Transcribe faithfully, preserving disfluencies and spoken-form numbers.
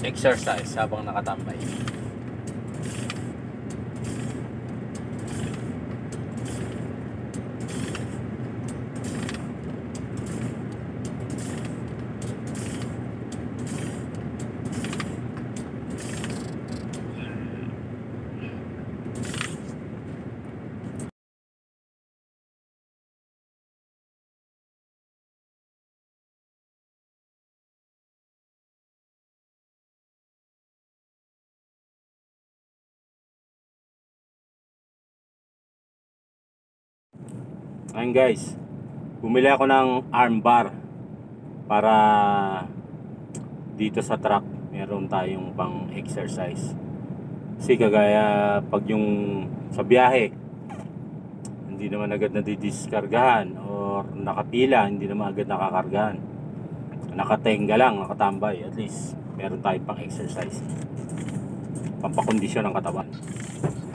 exercise habang nakatambay. Ayun guys, bumili ako ng armbar para dito sa truck meron tayong pang exercise. Kasi kagaya pag yung sa biyahe hindi naman agad nadidiskargahan or nakapila, hindi naman agad nakakargahan, nakatenga lang, nakatambay, at least meron tayong pang exercise, pampakondisyon ng katawan.